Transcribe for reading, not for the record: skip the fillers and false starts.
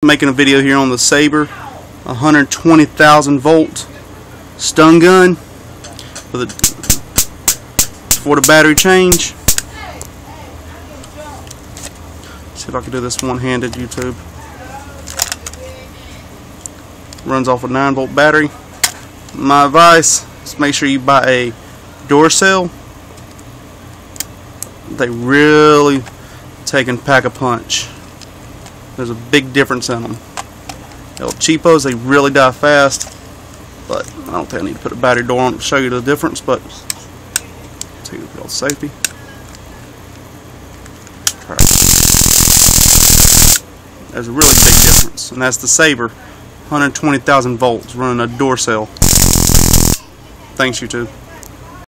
Making a video here on the SABRE 120,000 volt stun gun for the battery change. See if I can do this one-handed, YouTube. Runs off a 9-volt battery. My advice is make sure you buy a door cell. They really take and pack a punch. There's a big difference in them. The old cheapos, they really die fast, but I don't think I need to put a battery door on to show you the difference, but take the old safety. There's a really big difference, and that's the SABRE 120,000 volts running a door cell. Thanks, YouTube.